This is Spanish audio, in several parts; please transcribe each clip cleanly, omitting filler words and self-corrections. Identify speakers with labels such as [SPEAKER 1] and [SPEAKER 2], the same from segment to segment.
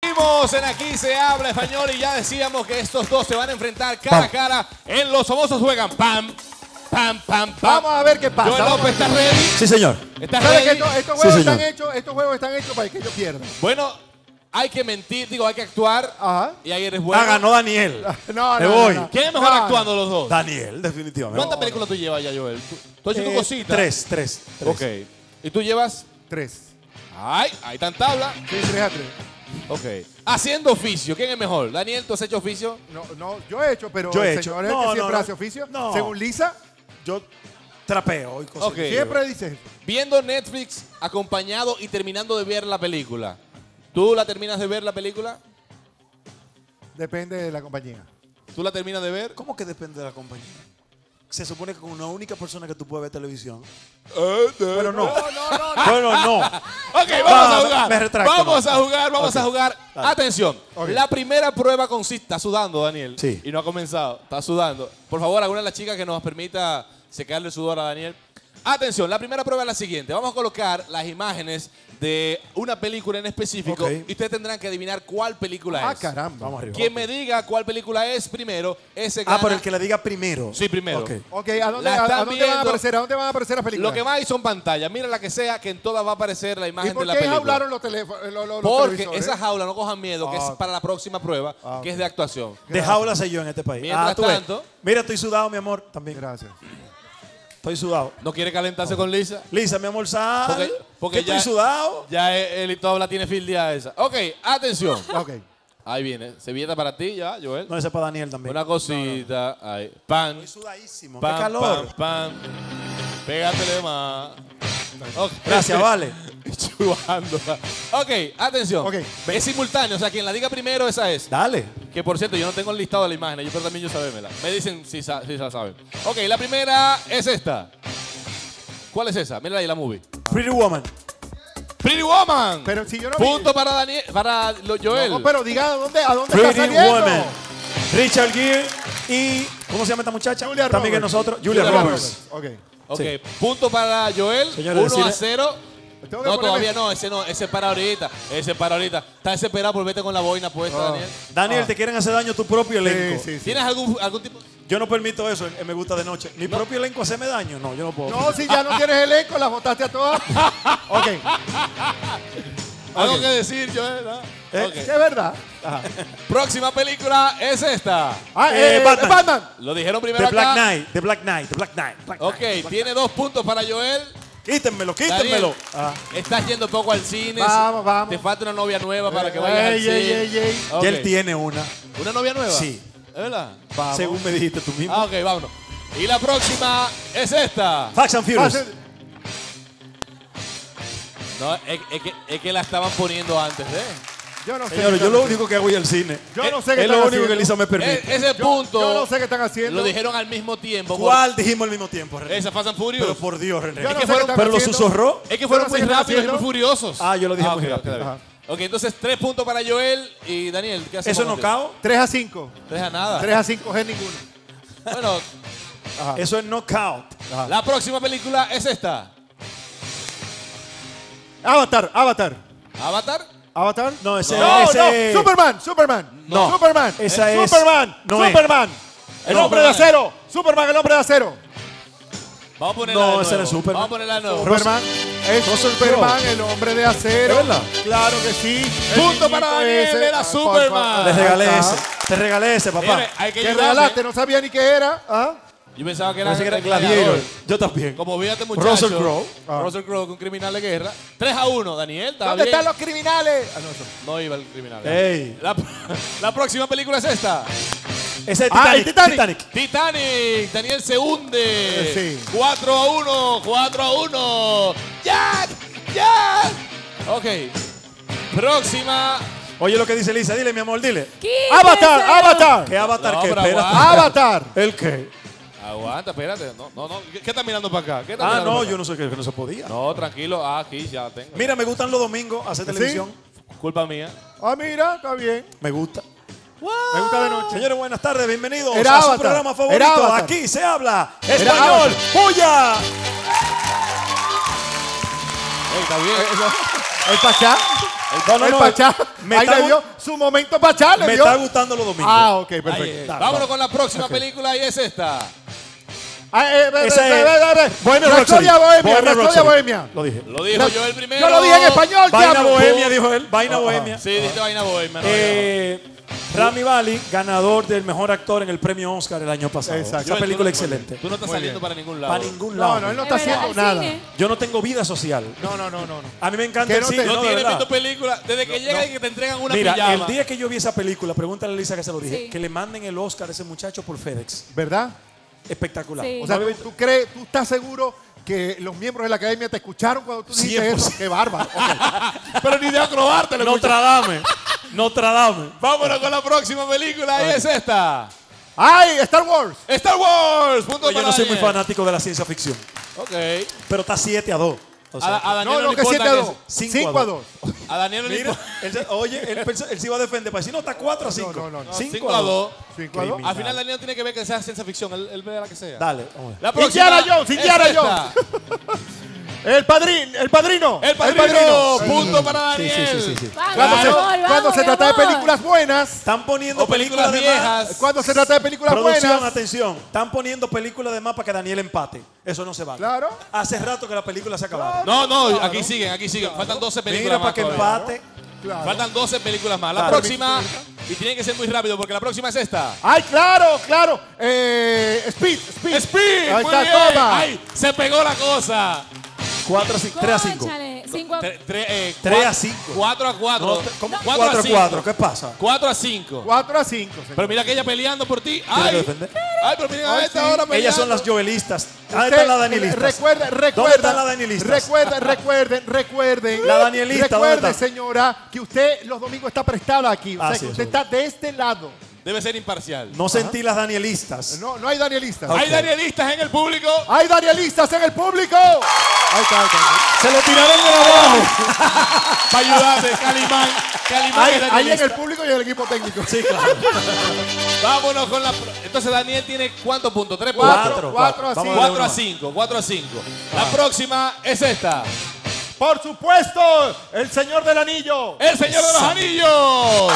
[SPEAKER 1] Seguimos en Aquí se habla español y ya decíamos que estos dos se van a enfrentar cara a cara en Los Famosos Juegan. Pam, pam, pam, pam.
[SPEAKER 2] Vamos a ver qué pasa.
[SPEAKER 1] Joel López, ¿estás ready?
[SPEAKER 3] Sí, señor.
[SPEAKER 1] ¿Estás
[SPEAKER 2] ¿Sabes que
[SPEAKER 1] ready?
[SPEAKER 2] estos juegos están hechos para que yo pierda?
[SPEAKER 1] Bueno, hay que mentir, digo, hay que actuar.
[SPEAKER 2] Ajá.
[SPEAKER 1] Y ahí eres bueno.
[SPEAKER 3] Ganó Daniel.
[SPEAKER 2] No,
[SPEAKER 3] Me voy.
[SPEAKER 1] ¿Quién es mejor actuando los dos?
[SPEAKER 3] Daniel, definitivamente.
[SPEAKER 1] ¿Cuántas películas tú llevas ya, Joel? ¿Tú has hecho tu cosita?
[SPEAKER 3] Tres.
[SPEAKER 1] Ok. ¿Y tú llevas?
[SPEAKER 2] 3.
[SPEAKER 1] Ay, ahí está en tabla.
[SPEAKER 2] Sí, 3-3.
[SPEAKER 1] Ok. Haciendo oficio, ¿quién es mejor? Daniel, ¿tú has hecho oficio?
[SPEAKER 2] No, yo he hecho, pero
[SPEAKER 3] Yo he
[SPEAKER 2] el
[SPEAKER 3] hecho.
[SPEAKER 2] señor es el que siempre hace oficio.
[SPEAKER 3] No.
[SPEAKER 2] Según Lisa,
[SPEAKER 3] Yo trapeo y cosas.
[SPEAKER 1] Ok.
[SPEAKER 2] siempre dice eso.
[SPEAKER 1] Viendo Netflix, acompañado y terminando de ver la película. ¿Tú la terminas de ver la película?
[SPEAKER 2] Depende de la compañía.
[SPEAKER 1] ¿Tú la terminas de ver?
[SPEAKER 3] ¿Cómo que depende de la compañía? Se supone que con una única persona que tú puedes ver televisión.
[SPEAKER 2] Pero no.
[SPEAKER 3] Bueno, no.
[SPEAKER 1] Ok, vamos a jugar.
[SPEAKER 3] Me retracto,
[SPEAKER 1] vamos
[SPEAKER 3] no.
[SPEAKER 1] a jugar, vamos
[SPEAKER 3] Ok.
[SPEAKER 1] a jugar.
[SPEAKER 3] Dale.
[SPEAKER 1] Atención.
[SPEAKER 2] Ok.
[SPEAKER 1] La primera prueba consiste... Está sudando, Daniel.
[SPEAKER 3] Sí.
[SPEAKER 1] Y no ha comenzado. Está sudando. Por favor, alguna de las chicas que nos permita secarle el sudor a Daniel. Atención, la primera prueba es la siguiente. Vamos a colocar las imágenes de una película en específico
[SPEAKER 3] Ok.
[SPEAKER 1] y ustedes tendrán que adivinar cuál película
[SPEAKER 2] Ah,
[SPEAKER 1] es.
[SPEAKER 2] caramba.
[SPEAKER 3] Vamos arriba.
[SPEAKER 1] Quien me diga cuál película es primero, ese gana.
[SPEAKER 3] Por el que le diga primero.
[SPEAKER 1] Sí, primero.
[SPEAKER 3] Ok.
[SPEAKER 2] Ok, ¿a dónde,
[SPEAKER 1] La están
[SPEAKER 2] a dónde van a
[SPEAKER 1] viendo.
[SPEAKER 2] aparecer? ¿A dónde van a aparecer las películas?
[SPEAKER 1] Lo que más hay son pantallas. Mira la que sea, que en todas va a aparecer la
[SPEAKER 2] ¿Y
[SPEAKER 1] imagen
[SPEAKER 2] por
[SPEAKER 1] de la
[SPEAKER 2] qué
[SPEAKER 1] película.
[SPEAKER 2] hablaron los teléfonos? Los
[SPEAKER 1] Porque
[SPEAKER 2] televisores?
[SPEAKER 1] esa jaula, no cojan miedo, que es
[SPEAKER 2] Ah.
[SPEAKER 1] para la próxima prueba,
[SPEAKER 2] Ah,
[SPEAKER 1] que es de actuación.
[SPEAKER 3] De jaula sé yo en este país.
[SPEAKER 1] Mientras
[SPEAKER 3] tú ves.
[SPEAKER 1] tanto-
[SPEAKER 3] Mira, estoy sudado, mi amor. También.
[SPEAKER 2] Gracias.
[SPEAKER 3] Estoy sudado.
[SPEAKER 1] ¿No quiere calentarse con Lisa?
[SPEAKER 3] Lisa, mi amor, sal.
[SPEAKER 1] Porque
[SPEAKER 3] que estoy sudado.
[SPEAKER 1] Ya él y toda la tiene fildeada esa. Ok, atención.
[SPEAKER 2] Ok.
[SPEAKER 1] Ahí viene. Servilleta para ti ya, Joel.
[SPEAKER 3] No, ese es para Daniel también.
[SPEAKER 1] Una cosita. Ahí. Pan.
[SPEAKER 3] Estoy sudadísimo.
[SPEAKER 1] Pan,
[SPEAKER 3] Qué calor.
[SPEAKER 1] pan. Pégatele más. Ok.
[SPEAKER 3] Gracias, vale.
[SPEAKER 1] Chubando. Ok, atención.
[SPEAKER 2] Ok.
[SPEAKER 1] Es simultáneo, o sea, quien la diga primero, esa es.
[SPEAKER 3] Dale.
[SPEAKER 1] Que por cierto, yo no tengo el listado de la imagen, pero también yo sabémela. Me dicen si la saben. Ok, la primera es esta. ¿Cuál es esa? Mira ahí la movie.
[SPEAKER 3] Pretty Woman.
[SPEAKER 1] Pretty Woman.
[SPEAKER 2] Pero si yo no vi-
[SPEAKER 1] Punto para Daniel, Joel.
[SPEAKER 2] No, pero diga a dónde está
[SPEAKER 3] Pretty
[SPEAKER 2] saliendo.
[SPEAKER 3] Woman. Richard Gere y... ¿Cómo se llama esta muchacha?
[SPEAKER 2] Julia
[SPEAKER 3] También que
[SPEAKER 2] Roberts.
[SPEAKER 3] nosotros. Julia
[SPEAKER 1] Julia
[SPEAKER 3] Roberts.
[SPEAKER 2] Ok.
[SPEAKER 1] Ok,
[SPEAKER 3] Sí.
[SPEAKER 1] punto para Joel.
[SPEAKER 3] Señores,
[SPEAKER 1] 1-0.
[SPEAKER 2] Tengo que
[SPEAKER 1] No,
[SPEAKER 2] ponerme-
[SPEAKER 1] todavía no, ese es para ahorita. Ese es para ahorita. Está desesperado por vete con la boina puesta,
[SPEAKER 2] Ah.
[SPEAKER 1] Daniel.
[SPEAKER 3] Daniel, te quieren hacer daño a tu propio elenco.
[SPEAKER 2] Sí.
[SPEAKER 1] ¿Tienes algún tipo?
[SPEAKER 3] Yo no permito eso en Me Gusta de Noche. ¿Mi propio elenco hacerme daño? No, yo no puedo.
[SPEAKER 2] No, si ya no tienes elenco, las votaste a todas. Ok.
[SPEAKER 1] ¿Algo
[SPEAKER 3] Ok.
[SPEAKER 1] que decir, Joel? ¿No? Ok.
[SPEAKER 2] Sí, es verdad. Ajá.
[SPEAKER 1] Próxima película es esta.
[SPEAKER 3] Batman.
[SPEAKER 2] Batman.
[SPEAKER 1] Lo dijeron primero
[SPEAKER 3] The Black
[SPEAKER 1] acá.
[SPEAKER 3] Knight. The Black Knight. The Black Knight. Black
[SPEAKER 1] Ok,
[SPEAKER 3] Knight.
[SPEAKER 1] tiene 2 puntos para Joel.
[SPEAKER 3] Quítenmelo,
[SPEAKER 1] Daniel,
[SPEAKER 3] quítenmelo.
[SPEAKER 1] estás yendo poco al cine.
[SPEAKER 2] Vamos.
[SPEAKER 1] Te falta una novia nueva para que vayas al
[SPEAKER 2] Ey,
[SPEAKER 1] cine.
[SPEAKER 2] ey.
[SPEAKER 1] Ok.
[SPEAKER 3] Ya él tiene una.
[SPEAKER 1] ¿Una novia nueva?
[SPEAKER 3] Sí.
[SPEAKER 1] ¿Es verdad?
[SPEAKER 2] Vamos.
[SPEAKER 3] Según me dijiste tú mismo.
[SPEAKER 1] Ah, ok, vámonos. Y la próxima es esta.
[SPEAKER 3] Fast and Furious.
[SPEAKER 1] No, es que la estaban poniendo antes, ¿eh?
[SPEAKER 2] Yo no sé.
[SPEAKER 3] Señores,
[SPEAKER 2] qué
[SPEAKER 3] yo lo
[SPEAKER 2] están
[SPEAKER 3] único que hago es al cine.
[SPEAKER 2] Yo no sé qué
[SPEAKER 3] Es lo
[SPEAKER 2] están
[SPEAKER 3] único
[SPEAKER 2] haciendo.
[SPEAKER 3] que Lisa me permite.
[SPEAKER 1] Ese punto
[SPEAKER 2] Yo no sé qué están haciendo.
[SPEAKER 1] lo dijeron al mismo tiempo.
[SPEAKER 3] ¿Cuál dijimos al mismo tiempo, René?
[SPEAKER 1] Esa Fast and Furious.
[SPEAKER 3] Pero por Dios, René.
[SPEAKER 2] Yo no
[SPEAKER 1] que
[SPEAKER 2] sé qué
[SPEAKER 1] fueron-
[SPEAKER 2] están
[SPEAKER 3] Pero lo
[SPEAKER 2] haciendo.
[SPEAKER 3] susurró.
[SPEAKER 1] Es que fueron
[SPEAKER 2] Yo no
[SPEAKER 1] muy
[SPEAKER 2] sé qué están
[SPEAKER 1] rápidos y muy
[SPEAKER 2] haciendo.
[SPEAKER 1] furiosos.
[SPEAKER 3] Ah, yo lo dije
[SPEAKER 1] Ah,
[SPEAKER 3] muy
[SPEAKER 1] ok,
[SPEAKER 3] rápido.
[SPEAKER 1] ok,
[SPEAKER 2] Ajá.
[SPEAKER 1] ok, entonces 3 puntos para Joel y Daniel. ¿Qué hacemos?
[SPEAKER 3] ¿Eso es
[SPEAKER 1] contigo?
[SPEAKER 3] knockout?
[SPEAKER 2] 3-5.
[SPEAKER 1] No deja nada.
[SPEAKER 2] 3-5 es ninguno.
[SPEAKER 1] Bueno,
[SPEAKER 3] Eso es knockout.
[SPEAKER 1] la próxima película es esta.
[SPEAKER 2] Avatar.
[SPEAKER 1] ¿Avatar?
[SPEAKER 3] No, ese
[SPEAKER 2] No,
[SPEAKER 3] ese-
[SPEAKER 2] no. Superman.
[SPEAKER 3] No.
[SPEAKER 2] Superman.
[SPEAKER 3] Esa es-
[SPEAKER 2] Superman.
[SPEAKER 3] no es.
[SPEAKER 2] Superman. El
[SPEAKER 1] No,
[SPEAKER 2] hombre de
[SPEAKER 1] Superman.
[SPEAKER 2] acero. Superman, el hombre de acero.
[SPEAKER 1] Vamos a ponerla
[SPEAKER 3] No,
[SPEAKER 1] de
[SPEAKER 3] ese
[SPEAKER 1] nuevo.
[SPEAKER 3] no es Superman.
[SPEAKER 1] Vamos a ponerla de nuevo.
[SPEAKER 2] Superman es
[SPEAKER 3] Russell
[SPEAKER 2] Superman,
[SPEAKER 3] Crowe.
[SPEAKER 2] el hombre de acero.
[SPEAKER 3] ¿Es verdad?
[SPEAKER 2] Claro que sí. El
[SPEAKER 1] Punto para
[SPEAKER 2] niñito
[SPEAKER 1] Daniel,
[SPEAKER 2] ese.
[SPEAKER 1] era
[SPEAKER 2] Ah,
[SPEAKER 1] Superman.
[SPEAKER 3] Te regalé
[SPEAKER 2] Ajá.
[SPEAKER 3] ese. Te regalé ese, papá.
[SPEAKER 1] Señores, hay que
[SPEAKER 2] ¿Qué
[SPEAKER 1] ayudarme.
[SPEAKER 2] regalaste? No sabía ni qué era. ¿Ah?
[SPEAKER 1] Yo pensaba que era,
[SPEAKER 3] Pensé que era
[SPEAKER 1] el
[SPEAKER 3] Gladiator. Yo también.
[SPEAKER 1] Como vi a este muchacho.
[SPEAKER 3] Russell Crowe.
[SPEAKER 1] Russell Crowe, un criminal de guerra. 3-1, Daniel. ¿Está
[SPEAKER 2] ¿Dónde
[SPEAKER 1] bien?
[SPEAKER 2] están los criminales? Ah, no, eso.
[SPEAKER 1] No iba el criminal.
[SPEAKER 3] Ey.
[SPEAKER 1] La próxima película es esta.
[SPEAKER 3] Ese es
[SPEAKER 2] Ah,
[SPEAKER 3] Titanic.
[SPEAKER 2] el Titanic.
[SPEAKER 1] Titanic. Daniel se hunde.
[SPEAKER 2] Sí.
[SPEAKER 1] 4-1. 4-1. ¡Jack! ¡Jack! Ok. Próxima.
[SPEAKER 3] Oye lo que dice Lisa. Dile, mi amor, dile.
[SPEAKER 2] Avatar.
[SPEAKER 3] ¿Qué avatar
[SPEAKER 1] No,
[SPEAKER 3] qué?
[SPEAKER 1] pero
[SPEAKER 3] Espérate.
[SPEAKER 1] aguanta.
[SPEAKER 2] Avatar.
[SPEAKER 3] ¿El qué?
[SPEAKER 1] Aguanta, espérate. No. ¿Qué estás mirando para acá? ¿Qué estás
[SPEAKER 3] Ah,
[SPEAKER 1] mirando
[SPEAKER 3] no,
[SPEAKER 1] para acá?
[SPEAKER 3] yo no sé que no se podía.
[SPEAKER 1] No, tranquilo. Ah, aquí ya tengo.
[SPEAKER 3] Mira, me gustan los domingos hacer
[SPEAKER 2] ¿Sí?
[SPEAKER 3] televisión.
[SPEAKER 1] Culpa mía.
[SPEAKER 2] Ah, mira, está bien.
[SPEAKER 3] Me gusta.
[SPEAKER 2] Me gusta de noche.
[SPEAKER 3] Señores, buenas tardes, bienvenidos
[SPEAKER 2] Era
[SPEAKER 3] a su
[SPEAKER 2] Avatar.
[SPEAKER 3] programa
[SPEAKER 2] Era
[SPEAKER 3] favorito.
[SPEAKER 2] Avatar.
[SPEAKER 3] Aquí se habla
[SPEAKER 2] Era
[SPEAKER 3] español.
[SPEAKER 2] Avatar.
[SPEAKER 3] ¡Puya!
[SPEAKER 1] Ey, está bien.
[SPEAKER 2] ¿El Pachá? El Pachá.
[SPEAKER 3] Me
[SPEAKER 2] Ahí
[SPEAKER 3] está
[SPEAKER 2] le dio su momento Pachá.
[SPEAKER 3] Me está gustando los domingos.
[SPEAKER 2] Ah, ok,
[SPEAKER 1] Ahí,
[SPEAKER 2] perfecto.
[SPEAKER 1] vámonos con la próxima película y es esta.
[SPEAKER 3] Bohemian
[SPEAKER 2] Rhapsodia Bohemia.
[SPEAKER 3] Bohemian
[SPEAKER 2] Rhapsodia Bohemia.
[SPEAKER 3] Lo dije.
[SPEAKER 1] Lo dijo yo el primero.
[SPEAKER 2] Yo lo dije en español,
[SPEAKER 3] Vaina
[SPEAKER 2] diablo.
[SPEAKER 3] Bohemia, dijo él. Vaina Bohemia.
[SPEAKER 1] Sí, dice Vaina Bohemia. no,
[SPEAKER 3] Rami Malek, ganador del mejor actor en el premio Oscar el año pasado.
[SPEAKER 2] Exacto.
[SPEAKER 3] Esa película excelente.
[SPEAKER 1] Tú no estás
[SPEAKER 2] Muy
[SPEAKER 1] saliendo
[SPEAKER 2] bien.
[SPEAKER 1] para ningún lado.
[SPEAKER 3] Para ningún lado.
[SPEAKER 2] No, no, él no está
[SPEAKER 4] Es verdad,
[SPEAKER 2] haciendo
[SPEAKER 4] al
[SPEAKER 2] nada.
[SPEAKER 4] cine.
[SPEAKER 3] Yo no tengo vida social.
[SPEAKER 2] No.
[SPEAKER 3] A mí me encanta
[SPEAKER 2] Que
[SPEAKER 3] el
[SPEAKER 2] no
[SPEAKER 3] cine,
[SPEAKER 2] te-
[SPEAKER 1] No
[SPEAKER 3] no, de
[SPEAKER 1] tienes
[SPEAKER 3] verdad.
[SPEAKER 1] visto película. Desde que llega y que te entregan una
[SPEAKER 3] Mira,
[SPEAKER 1] pijama.
[SPEAKER 3] el día que yo vi esa película, pregúntale a Lisa que se lo dije,
[SPEAKER 4] Sí.
[SPEAKER 3] que le manden el Oscar a ese muchacho por FedEx.
[SPEAKER 2] ¿Verdad?
[SPEAKER 3] Espectacular.
[SPEAKER 4] Sí.
[SPEAKER 2] O sea, ¿tú crees, tú estás seguro que los miembros de la academia te escucharon cuando tú dijiste
[SPEAKER 3] 100%.
[SPEAKER 2] eso? ¡Qué bárbaro! Ok.
[SPEAKER 1] Pero ni de acrobarte lo escuché.
[SPEAKER 3] Notre Dame.
[SPEAKER 1] Vámonos con la próxima película y es esta.
[SPEAKER 2] ¡Ay, Star Wars!
[SPEAKER 1] Star Wars. Punto
[SPEAKER 3] Yo
[SPEAKER 1] para
[SPEAKER 3] no soy muy
[SPEAKER 1] Daniel.
[SPEAKER 3] fanático de la ciencia ficción,
[SPEAKER 1] Ok.
[SPEAKER 3] pero está 7-2. O sea,
[SPEAKER 1] A Daniel
[SPEAKER 2] No,
[SPEAKER 1] no,
[SPEAKER 2] no,
[SPEAKER 1] le
[SPEAKER 2] que
[SPEAKER 1] importa
[SPEAKER 2] 7-2.
[SPEAKER 3] Cinco
[SPEAKER 2] 5-2.
[SPEAKER 1] A Daniel no le
[SPEAKER 3] mira,
[SPEAKER 1] importa.
[SPEAKER 3] oye, él se iba a defender para decir, no, está 4-5.
[SPEAKER 2] No.
[SPEAKER 1] 5-2.
[SPEAKER 2] 5-2.
[SPEAKER 1] Al final Daniel tiene que ver que sea ciencia ficción. Él ve la que sea.
[SPEAKER 3] Dale, vamos a ver.
[SPEAKER 1] La próxima
[SPEAKER 2] Indiana Jones,
[SPEAKER 1] es
[SPEAKER 2] Indiana
[SPEAKER 1] esta.
[SPEAKER 2] El padrino.
[SPEAKER 1] El padrino. Punto para Daniel.
[SPEAKER 3] Sí.
[SPEAKER 4] Vamos,
[SPEAKER 2] Cuando se trata de
[SPEAKER 4] vamos.
[SPEAKER 2] películas buenas,
[SPEAKER 3] Están poniendo
[SPEAKER 1] O películas
[SPEAKER 3] de
[SPEAKER 1] viejas.
[SPEAKER 2] cuando se trata de películas
[SPEAKER 3] Producción,
[SPEAKER 2] buenas,
[SPEAKER 3] atención. Están poniendo películas de más para que Daniel empate. Eso no se vale.
[SPEAKER 2] Claro.
[SPEAKER 3] Hace rato que la película se acabaron.
[SPEAKER 1] No, aquí siguen. Faltan 12 películas
[SPEAKER 3] Mira,
[SPEAKER 1] más
[SPEAKER 3] para que
[SPEAKER 1] todavía.
[SPEAKER 3] empate.
[SPEAKER 2] claro.
[SPEAKER 1] Faltan 12 películas más. La
[SPEAKER 3] Dale.
[SPEAKER 1] próxima, y tiene que ser muy rápido porque la próxima es esta.
[SPEAKER 2] ¡Ay, claro! Speed.
[SPEAKER 1] Speed,
[SPEAKER 2] Ahí
[SPEAKER 1] muy
[SPEAKER 2] está,
[SPEAKER 1] bien.
[SPEAKER 2] toma.
[SPEAKER 1] Ay, se pegó la cosa.
[SPEAKER 3] 3-5.
[SPEAKER 4] Cónchale, 5
[SPEAKER 3] 3-5.
[SPEAKER 1] 4-4.
[SPEAKER 3] No, ¿cómo?
[SPEAKER 1] 4-4.
[SPEAKER 3] ¿Qué pasa?
[SPEAKER 1] 4-5.
[SPEAKER 2] 4-5.
[SPEAKER 1] Pero mira que ella peleando por ti.
[SPEAKER 3] Tiene que
[SPEAKER 1] Ay,
[SPEAKER 3] defender.
[SPEAKER 1] ay, pero miren a
[SPEAKER 2] Ay,
[SPEAKER 1] esta
[SPEAKER 2] sí.
[SPEAKER 1] ahora peleando.
[SPEAKER 3] Ellas son las jovelistas. ¿Dónde están las danielistas?
[SPEAKER 2] Recuerden.
[SPEAKER 3] ¿Dónde están las danielistas?
[SPEAKER 2] Recuerden.
[SPEAKER 3] La danielista, ¿dónde
[SPEAKER 2] Recuerde,
[SPEAKER 3] está?
[SPEAKER 2] señora, que usted los domingos está prestada aquí. O sea,
[SPEAKER 3] sí,
[SPEAKER 2] que usted
[SPEAKER 3] eso.
[SPEAKER 2] está de este lado.
[SPEAKER 1] Debe ser imparcial.
[SPEAKER 3] No sentí las danielistas.
[SPEAKER 2] No hay danielistas.
[SPEAKER 1] ¿Hay danielistas en el público?
[SPEAKER 2] ¡Hay danielistas en el público! Ahí está.
[SPEAKER 3] Se lo tiraron de abajo.
[SPEAKER 1] Para ayudarte, Calimán. Calimán
[SPEAKER 2] Ahí
[SPEAKER 1] es
[SPEAKER 2] en
[SPEAKER 1] danielista.
[SPEAKER 2] el público y en el equipo técnico.
[SPEAKER 3] Sí, claro.
[SPEAKER 1] Vámonos con la... Entonces Daniel tiene ¿cuántos puntos? 3 puntos.
[SPEAKER 2] 4 a 5.
[SPEAKER 3] Vamos
[SPEAKER 1] 4 a 5, 4 a 5. La próxima es esta.
[SPEAKER 2] Por supuesto, el señor del anillo.
[SPEAKER 1] El Señor de los Anillos.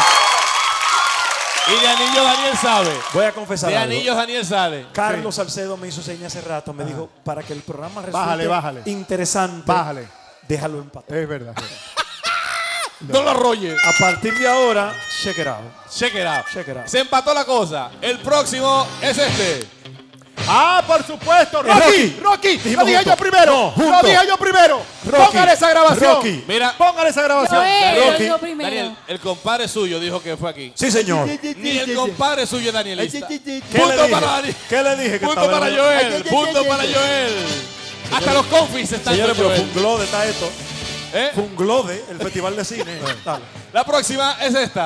[SPEAKER 1] Y de anillos Daniel sabe.
[SPEAKER 3] Voy a confesar
[SPEAKER 1] De
[SPEAKER 3] algo.
[SPEAKER 1] anillos Daniel sabe.
[SPEAKER 3] Carlos Salcedo me hizo señas hace rato. Me dijo, para que el programa resulte
[SPEAKER 2] Bájale.
[SPEAKER 3] interesante,
[SPEAKER 2] Bájale.
[SPEAKER 3] déjalo empatar.
[SPEAKER 2] Es verdad.
[SPEAKER 1] No lo arrolle.
[SPEAKER 3] A partir de ahora, check it out.
[SPEAKER 1] Check it out.
[SPEAKER 3] Check it out.
[SPEAKER 1] Se empató la cosa. El próximo es este.
[SPEAKER 2] Ah, por supuesto.
[SPEAKER 3] Rocky.
[SPEAKER 2] Rocky.
[SPEAKER 3] Dijimos
[SPEAKER 2] Lo dije yo
[SPEAKER 3] juntos.
[SPEAKER 2] primero.
[SPEAKER 3] No, juntos.
[SPEAKER 2] Lo dije yo primero.
[SPEAKER 3] Rocky.
[SPEAKER 2] Póngale esa grabación.
[SPEAKER 3] Rocky.
[SPEAKER 1] Mira,
[SPEAKER 2] Póngale esa grabación.
[SPEAKER 3] Rocky.
[SPEAKER 4] yo primero.
[SPEAKER 1] Daniel, el compadre suyo dijo que fue aquí.
[SPEAKER 3] Sí, señor.
[SPEAKER 1] Ni el compadre suyo es danielista.
[SPEAKER 3] ¿Qué le
[SPEAKER 1] Punto
[SPEAKER 3] dije?
[SPEAKER 1] para Daniel.
[SPEAKER 3] ¿Qué le dije? Que
[SPEAKER 1] Punto
[SPEAKER 3] estaba
[SPEAKER 1] para
[SPEAKER 3] en-
[SPEAKER 1] Joel. Punto para Joel. Hasta los confis están
[SPEAKER 3] Señores,
[SPEAKER 1] con
[SPEAKER 3] pero
[SPEAKER 1] Joel.
[SPEAKER 3] Funglode está esto.
[SPEAKER 1] ¿Eh?
[SPEAKER 3] Funglode, el festival de cine. Dale.
[SPEAKER 1] La próxima es esta.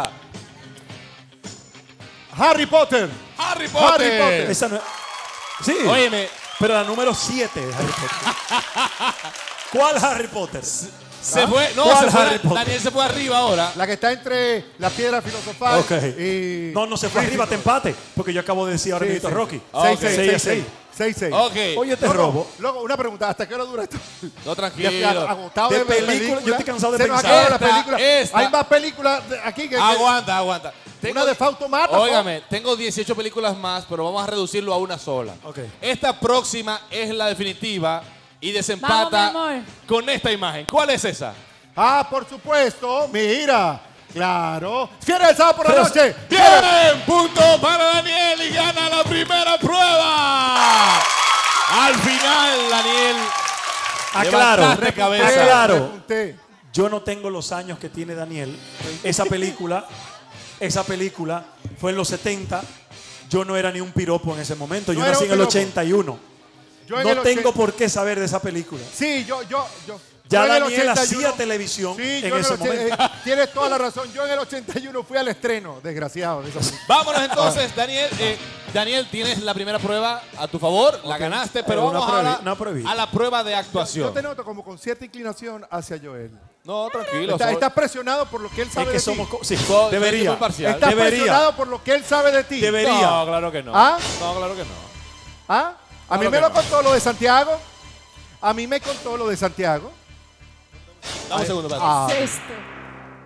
[SPEAKER 2] Harry Potter.
[SPEAKER 1] Harry Potter.
[SPEAKER 2] Harry Potter.
[SPEAKER 3] Esa no es... Sí.
[SPEAKER 1] Óyeme,
[SPEAKER 3] Pero la número 7 de Harry Potter. ¿Cuál Harry Potter?
[SPEAKER 1] se fue. No,
[SPEAKER 3] ¿Cuál
[SPEAKER 1] se fue.
[SPEAKER 3] Harry Potter?
[SPEAKER 1] Daniel se fue arriba ahora.
[SPEAKER 2] La que está entre la piedra filosofal
[SPEAKER 3] Ok.
[SPEAKER 2] y...
[SPEAKER 3] No se fue arriba, te empate. Porque yo acabo de decir ahora mismo Rocky.
[SPEAKER 2] 6-6.
[SPEAKER 1] Ok.
[SPEAKER 2] 6-6.
[SPEAKER 1] Ok.
[SPEAKER 3] Oye, te robo.
[SPEAKER 2] Luego, una pregunta. ¿Hasta qué hora dura esto?
[SPEAKER 1] No,
[SPEAKER 2] Ya
[SPEAKER 1] tranquilo.
[SPEAKER 2] agotado
[SPEAKER 3] De
[SPEAKER 2] de ver
[SPEAKER 3] película,
[SPEAKER 2] películas.
[SPEAKER 3] yo estoy cansado de
[SPEAKER 2] Se nos
[SPEAKER 3] pensar.
[SPEAKER 2] acabaron las
[SPEAKER 1] Esta,
[SPEAKER 2] películas.
[SPEAKER 1] esta.
[SPEAKER 2] Hay más películas aquí que...
[SPEAKER 1] Aguanta.
[SPEAKER 2] Una de Fautomata.
[SPEAKER 1] Óigame, tengo 18 películas más, pero vamos a reducirlo a una sola.
[SPEAKER 3] Ok.
[SPEAKER 1] Esta próxima es la definitiva y desempata
[SPEAKER 4] Vamos, mi amor.
[SPEAKER 1] con esta imagen. ¿Cuál es esa?
[SPEAKER 2] Ah, por supuesto. Mira. Claro. Cierra el sábado por la noche.
[SPEAKER 1] Bien, punto para Daniel y gana la primera prueba. Al final, Daniel,
[SPEAKER 3] Aclaro,
[SPEAKER 1] levantaste cabeza.
[SPEAKER 3] aclaro.
[SPEAKER 2] Repunté.
[SPEAKER 3] Yo no tengo los años que tiene Daniel. Esa película fue en los 70. Yo no era ni un piropo en ese momento. Yo
[SPEAKER 2] No era
[SPEAKER 3] nací
[SPEAKER 2] un
[SPEAKER 3] en el
[SPEAKER 2] piropo.
[SPEAKER 3] 81.
[SPEAKER 2] Yo en
[SPEAKER 3] No
[SPEAKER 2] el
[SPEAKER 3] tengo
[SPEAKER 2] 80
[SPEAKER 3] por qué saber de esa película.
[SPEAKER 2] Sí, yo.
[SPEAKER 3] Ya
[SPEAKER 2] yo en el
[SPEAKER 3] Daniel
[SPEAKER 2] 81
[SPEAKER 3] hacía televisión
[SPEAKER 2] Sí,
[SPEAKER 3] en
[SPEAKER 2] yo
[SPEAKER 3] ese
[SPEAKER 2] el
[SPEAKER 3] momento.
[SPEAKER 2] tienes toda la razón. Yo en el 81 fui al estreno, desgraciado. de esa película.
[SPEAKER 1] Vámonos entonces, Daniel. Daniel, tienes la primera prueba a tu favor. La ganaste, pero
[SPEAKER 3] Una
[SPEAKER 1] vamos
[SPEAKER 3] prueba-
[SPEAKER 1] ahora
[SPEAKER 3] una pruebita.
[SPEAKER 1] a la prueba de
[SPEAKER 2] Yo
[SPEAKER 1] actuación.
[SPEAKER 2] te noto como con cierta inclinación hacia Joel.
[SPEAKER 1] No, tranquilo.
[SPEAKER 2] Estás presionado por lo que él
[SPEAKER 3] Es
[SPEAKER 2] sabe
[SPEAKER 3] que
[SPEAKER 2] de
[SPEAKER 3] somos...
[SPEAKER 2] ti.
[SPEAKER 3] Sí,
[SPEAKER 1] Soy
[SPEAKER 3] debería.
[SPEAKER 1] muy parcial.
[SPEAKER 2] Estás
[SPEAKER 3] Debería.
[SPEAKER 2] presionado por lo que él sabe de ti.
[SPEAKER 3] Debería.
[SPEAKER 1] No, claro que no.
[SPEAKER 2] ¿Ah?
[SPEAKER 1] No, claro que no.
[SPEAKER 2] ¿Ah? A mí
[SPEAKER 1] Claro
[SPEAKER 2] me
[SPEAKER 1] que
[SPEAKER 2] lo
[SPEAKER 1] no.
[SPEAKER 2] contó lo de Santiago. A mí me contó lo de Santiago.
[SPEAKER 1] Dame un segundo, espérate.
[SPEAKER 2] Ah,
[SPEAKER 4] ¿Qué es esto?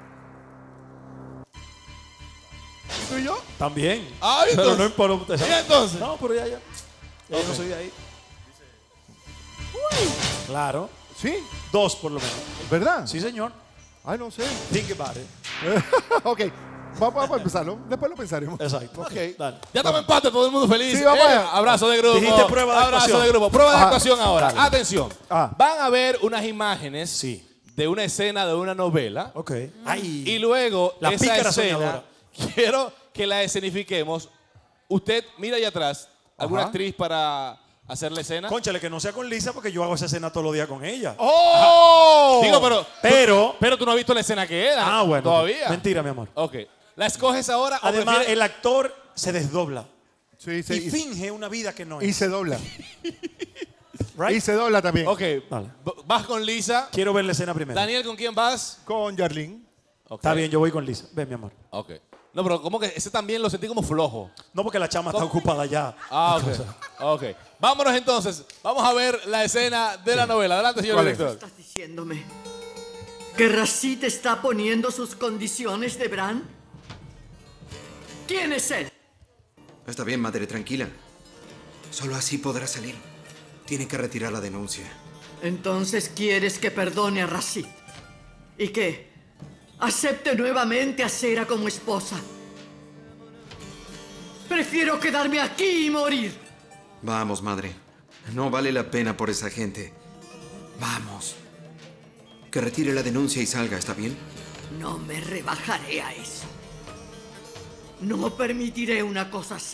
[SPEAKER 1] tú y yo?
[SPEAKER 3] También.
[SPEAKER 1] Ah, ¿y
[SPEAKER 3] pero
[SPEAKER 1] entonces?
[SPEAKER 3] no por...
[SPEAKER 1] ¿Y entonces?
[SPEAKER 3] No, pero ya. Ya yo no soy de ahí. Claro.
[SPEAKER 2] ¿Sí?
[SPEAKER 3] 2 por lo menos.
[SPEAKER 2] ¿Verdad?
[SPEAKER 3] Sí, señor.
[SPEAKER 2] Ay, no sé.
[SPEAKER 3] Think about it.
[SPEAKER 2] Ok. Vamos a empezarlo. Después lo pensaremos.
[SPEAKER 3] Exacto.
[SPEAKER 2] Ok.
[SPEAKER 3] Dale.
[SPEAKER 1] Ya estamos en empate, todo el mundo feliz.
[SPEAKER 2] Sí, vamos allá.
[SPEAKER 1] Abrazo de grupo.
[SPEAKER 3] Dijiste prueba de
[SPEAKER 1] Abrazo
[SPEAKER 3] actuación.
[SPEAKER 1] de grupo. Prueba de
[SPEAKER 2] Ajá.
[SPEAKER 1] actuación ahora.
[SPEAKER 3] Dale.
[SPEAKER 1] Atención.
[SPEAKER 2] Ah.
[SPEAKER 1] Van a ver unas imágenes
[SPEAKER 3] Sí.
[SPEAKER 1] de una escena de una novela.
[SPEAKER 3] Ok. Ay.
[SPEAKER 1] Y luego
[SPEAKER 3] La
[SPEAKER 1] esa
[SPEAKER 3] pícara
[SPEAKER 1] escena,
[SPEAKER 3] soñadora.
[SPEAKER 1] quiero que la escenifiquemos. Usted mira allá atrás, alguna
[SPEAKER 2] Ajá.
[SPEAKER 1] actriz para hacer la escena.
[SPEAKER 3] Cónchale, que no sea con Lisa porque yo hago esa escena todos los días con ella.
[SPEAKER 2] ¡Oh!
[SPEAKER 1] Digo, pero tú no has visto la escena que era.
[SPEAKER 3] Ah, bueno.
[SPEAKER 1] Todavía.
[SPEAKER 3] Mentira, mi amor.
[SPEAKER 1] Ok. ¿La escoges ahora o
[SPEAKER 3] Además,
[SPEAKER 1] prefieres-
[SPEAKER 3] el actor se desdobla
[SPEAKER 2] Sí, sí.
[SPEAKER 3] y finge una vida que no
[SPEAKER 2] Y
[SPEAKER 3] es.
[SPEAKER 2] se dobla.
[SPEAKER 3] Right?
[SPEAKER 2] Y se dobla también.
[SPEAKER 1] Ok.
[SPEAKER 3] Dale.
[SPEAKER 1] Vas con Lisa.
[SPEAKER 3] Quiero ver la escena primero.
[SPEAKER 1] Daniel, ¿con quién vas?
[SPEAKER 2] Con Yarlín.
[SPEAKER 1] Ok.
[SPEAKER 3] Está bien, yo voy con Lisa. Ven, mi amor.
[SPEAKER 1] Ok. No, pero como que ese también lo sentí como flojo.
[SPEAKER 3] No, porque la chama está ocupada ya.
[SPEAKER 1] Ah, ok. Ok. Vámonos entonces. Vamos a ver la escena de la novela. Adelante, señor
[SPEAKER 2] ¿Cuál es?
[SPEAKER 1] director.
[SPEAKER 4] ¿Estás diciéndome que Rashid está poniendo sus condiciones de Bran? ¿Quién es él?
[SPEAKER 5] Está bien, madre, tranquila. Solo así podrá salir. Tiene que retirar la denuncia.
[SPEAKER 4] Entonces quieres que perdone a Rashid y que acepte nuevamente a Sera como esposa. Prefiero quedarme aquí y morir.
[SPEAKER 5] Vamos, madre. No vale la pena por esa gente. Vamos. Que retire la denuncia y salga, ¿está bien?
[SPEAKER 4] No me rebajaré a eso. No permitiré una cosa así.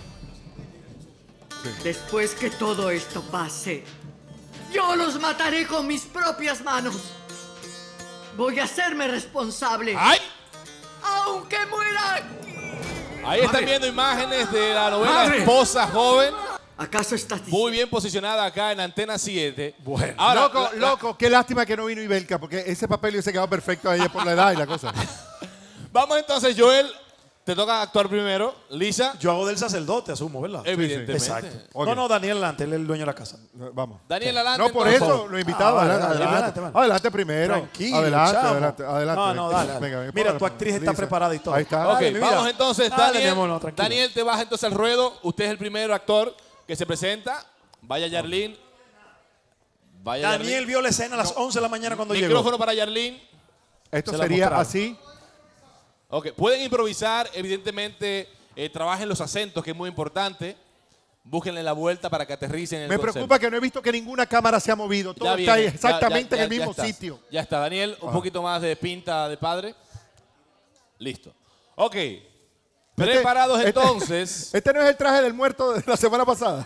[SPEAKER 4] Después que todo esto pase, yo los mataré con mis propias manos. Voy a hacerme responsable,
[SPEAKER 1] ¡Ay!
[SPEAKER 4] aunque muera aquí.
[SPEAKER 1] Ahí están viendo imágenes de la novela
[SPEAKER 4] Madre.
[SPEAKER 1] Esposa Joven.
[SPEAKER 4] ¿Acaso estás diciendo?
[SPEAKER 1] Muy bien posicionada acá en Antena 7.
[SPEAKER 3] Bueno.
[SPEAKER 1] Ahora,
[SPEAKER 2] Loco, loco, qué lástima que no vino Ibelka, porque ese papel hubiese quedado perfecto a ella por la edad y la cosa.
[SPEAKER 1] Vamos entonces, Joel. Te toca actuar primero. Lisa,
[SPEAKER 3] Yo hago del sacerdote, asumo, ¿verdad?
[SPEAKER 1] evidentemente.
[SPEAKER 3] Exacto.
[SPEAKER 2] Ok.
[SPEAKER 3] No, Daniel adelante, él es el dueño de la casa.
[SPEAKER 2] Vamos.
[SPEAKER 1] Daniel, adelante.
[SPEAKER 2] No, por
[SPEAKER 1] entonces.
[SPEAKER 2] eso lo he invitado.
[SPEAKER 3] Ah,
[SPEAKER 2] Adelante,
[SPEAKER 3] adelante,
[SPEAKER 2] adelante.
[SPEAKER 3] adelante, mano.
[SPEAKER 2] Adelante primero.
[SPEAKER 3] Tranquilo,
[SPEAKER 2] Adelante,
[SPEAKER 3] chamo.
[SPEAKER 2] adelante, adelante.
[SPEAKER 3] No, no, dale, dale. Mira, tu actriz está preparada y todo.
[SPEAKER 2] Ahí está.
[SPEAKER 1] Ok,
[SPEAKER 3] Dale, mi vida.
[SPEAKER 1] vamos entonces,
[SPEAKER 3] Dale,
[SPEAKER 1] Daniel.
[SPEAKER 3] mi amor, no, tranquilo.
[SPEAKER 1] Daniel, te vas entonces al ruedo. Usted es el primer actor que se presenta. Vaya Yarlín. Vaya
[SPEAKER 3] Daniel
[SPEAKER 1] Yarlín.
[SPEAKER 3] vio la escena a las 11 de la mañana cuando
[SPEAKER 1] Micrófono
[SPEAKER 3] llegó.
[SPEAKER 1] para Yarlín.
[SPEAKER 2] Esto
[SPEAKER 3] Se la
[SPEAKER 2] sería
[SPEAKER 3] mostraron.
[SPEAKER 2] así.
[SPEAKER 1] Ok, pueden improvisar, evidentemente, trabajen los acentos, que es muy importante. Búsquenle la vuelta para que aterricen en el
[SPEAKER 2] Me
[SPEAKER 1] concepto.
[SPEAKER 2] preocupa que no he visto que ninguna cámara se ha movido. Todo
[SPEAKER 1] Ya
[SPEAKER 2] está
[SPEAKER 1] viene,
[SPEAKER 2] exactamente
[SPEAKER 1] ya
[SPEAKER 2] en el mismo
[SPEAKER 1] estás.
[SPEAKER 2] sitio.
[SPEAKER 1] Ya está, Daniel, un poquito más de pinta de padre. Listo. Ok. Preparados entonces.
[SPEAKER 2] Este no es el traje del muerto de la semana pasada.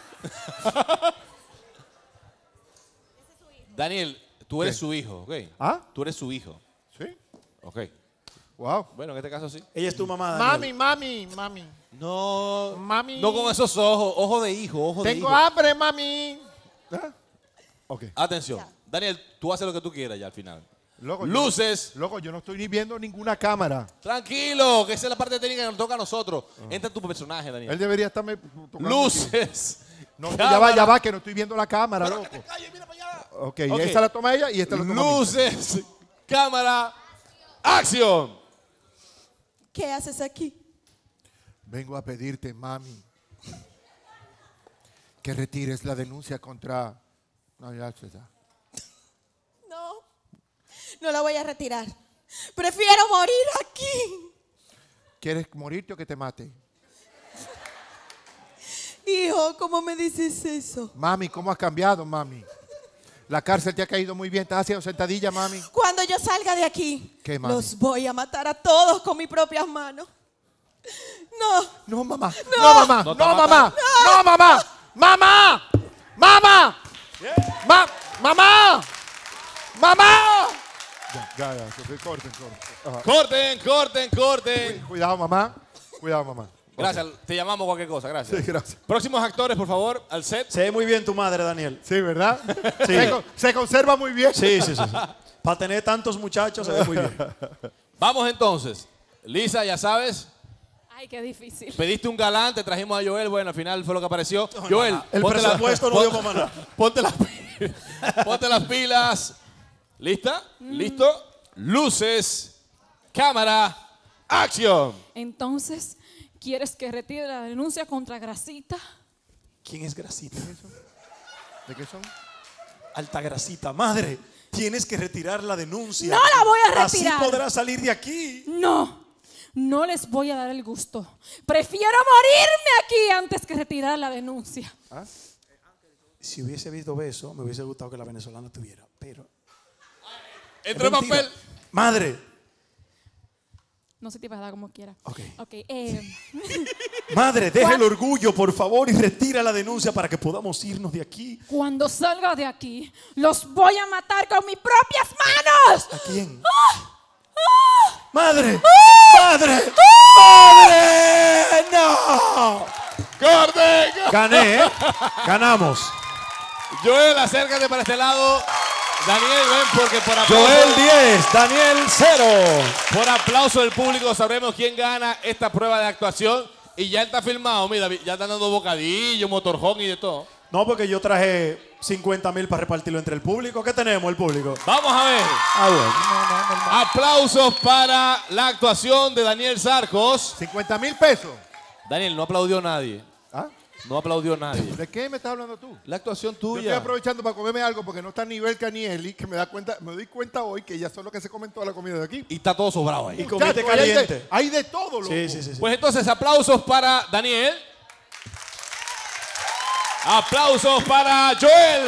[SPEAKER 1] Daniel, tú eres
[SPEAKER 2] ¿Qué?
[SPEAKER 1] su hijo, ¿ok?
[SPEAKER 2] ¿Ah?
[SPEAKER 1] Tú eres su hijo.
[SPEAKER 2] Sí.
[SPEAKER 1] Ok.
[SPEAKER 2] Wow.
[SPEAKER 1] Bueno, en este caso sí.
[SPEAKER 3] Ella es tu mamá, Daniel.
[SPEAKER 2] Mami.
[SPEAKER 1] No.
[SPEAKER 2] Mami.
[SPEAKER 1] No con esos ojos. Ojo de hijo, ojo de
[SPEAKER 2] Tengo
[SPEAKER 1] hijo.
[SPEAKER 2] hambre, mami. ¿Ah? Ok.
[SPEAKER 1] Atención. Daniel, tú haces lo que tú quieras ya al final.
[SPEAKER 2] Loco,
[SPEAKER 1] Luces.
[SPEAKER 2] Loco, yo no estoy ni viendo ninguna cámara.
[SPEAKER 1] Tranquilo, que esa es la parte técnica que nos toca a nosotros. Entra tu personaje, Daniel.
[SPEAKER 2] Él debería estarme tocando aquí.
[SPEAKER 1] Luces.
[SPEAKER 2] No,
[SPEAKER 1] cámara.
[SPEAKER 2] ya va, que no estoy viendo la cámara,
[SPEAKER 1] Pero
[SPEAKER 2] loco.
[SPEAKER 1] que te calles, mira para allá.
[SPEAKER 2] Ok,
[SPEAKER 1] Ok.
[SPEAKER 2] esta la toma ella y esta la toma a mí.
[SPEAKER 1] Luces. Cámara. Acción.
[SPEAKER 6] ¿Qué haces aquí?
[SPEAKER 2] Vengo a pedirte, mami, que retires la denuncia contra... No, ya está.
[SPEAKER 6] No la voy a retirar. Prefiero morir aquí.
[SPEAKER 2] ¿Quieres morirte o que te mate?
[SPEAKER 6] Hijo, ¿cómo me dices eso?
[SPEAKER 2] Mami, ¿cómo has cambiado, mami? La cárcel te ha caído muy bien. ¿Estás haciendo sentadilla, mami?
[SPEAKER 6] Cuando yo salga de aquí,
[SPEAKER 2] ¿Qué, mami?
[SPEAKER 6] los voy a matar a todos con mis propias manos. No.
[SPEAKER 2] No, mamá. No, mamá. No, mamá. No, mamá. ¡Mamá! ¡Mamá! ¡Mamá! ¡Mamá! Ya. Corten. Ajá.
[SPEAKER 1] Corten.
[SPEAKER 2] Cuidado, mamá. Cuidado, mamá.
[SPEAKER 1] Gracias, te llamamos cualquier cosa, gracias.
[SPEAKER 2] Sí, gracias.
[SPEAKER 1] Próximos actores, por favor, al set.
[SPEAKER 3] Se ve muy bien tu madre, Daniel.
[SPEAKER 2] Sí, ¿verdad?
[SPEAKER 3] Sí.
[SPEAKER 2] Se conserva muy bien.
[SPEAKER 3] Sí. Para tener tantos muchachos se ve muy bien.
[SPEAKER 1] Vamos entonces. Lisa, ya sabes,
[SPEAKER 7] Ay, qué difícil.
[SPEAKER 1] pediste un galán, te trajimos a Joel, bueno, al final fue lo que apareció. Joel,
[SPEAKER 3] El
[SPEAKER 1] ponte la-
[SPEAKER 3] presupuesto no dio para nada.
[SPEAKER 1] ponte las pilas. ¿Lista? ¿Listo? Luces, cámara, ¡Acción!
[SPEAKER 6] Entonces, ¿quieres que retire la denuncia contra Grasita?
[SPEAKER 3] ¿Quién es Grasita?
[SPEAKER 2] ¿De qué son?
[SPEAKER 3] Alta Grasita. Madre, tienes que retirar la denuncia.
[SPEAKER 6] ¡No la voy a retirar!
[SPEAKER 3] Así podrás salir de aquí.
[SPEAKER 6] No les voy a dar el gusto. Prefiero morirme aquí antes que retirar la denuncia.
[SPEAKER 2] ¿Ah?
[SPEAKER 3] Si hubiese visto eso, me hubiese gustado que la venezolana tuviera, pero...
[SPEAKER 1] Entró en papel.
[SPEAKER 3] Madre.
[SPEAKER 6] No se te va a dar como quiera.
[SPEAKER 3] Ok.
[SPEAKER 6] ¿Cuál?
[SPEAKER 3] Madre, deja el orgullo, por favor, y retira la denuncia para que podamos irnos de aquí.
[SPEAKER 6] Cuando salga de aquí, los voy a matar con mis propias manos.
[SPEAKER 3] ¿A quién? ¡Madre! ¡Madre! ¡Madre! ¡No!
[SPEAKER 1] ¡Corte!
[SPEAKER 3] Gané, ¿eh? Ganamos.
[SPEAKER 1] Joel, acércate para este lado. Daniel, ven porque por aplauso,
[SPEAKER 3] Joel 10, Daniel 0.
[SPEAKER 1] por aplauso del público sabremos quién gana esta prueba de actuación. Y ya está filmado, mira, ya están dando bocadillo, motorhome y de todo.
[SPEAKER 3] No, porque yo traje 50,000 para repartirlo entre el público. ¿Qué tenemos, el público?
[SPEAKER 1] Vamos a ver.
[SPEAKER 3] Bueno.
[SPEAKER 1] Aplausos para la actuación de Daniel Sarcos.
[SPEAKER 2] 50,000 pesos.
[SPEAKER 1] Daniel, no aplaudió nadie.
[SPEAKER 2] ¿Ah?
[SPEAKER 1] No aplaudió nadie.
[SPEAKER 2] ¿De qué me estás hablando tú?
[SPEAKER 1] La actuación
[SPEAKER 2] Yo estoy
[SPEAKER 1] tuya.
[SPEAKER 2] aprovechando para comerme algo porque no está a nivel Canieli, que me doy cuenta hoy que ya son lo que se comen toda la comida de aquí.
[SPEAKER 1] Y está todo sobrado ahí.
[SPEAKER 3] Y comiste
[SPEAKER 2] Muchacho, hay
[SPEAKER 3] caliente.
[SPEAKER 2] hay de todo, loco.
[SPEAKER 3] Sí.
[SPEAKER 1] Pues entonces, aplausos para Daniel. Aplausos para Joel.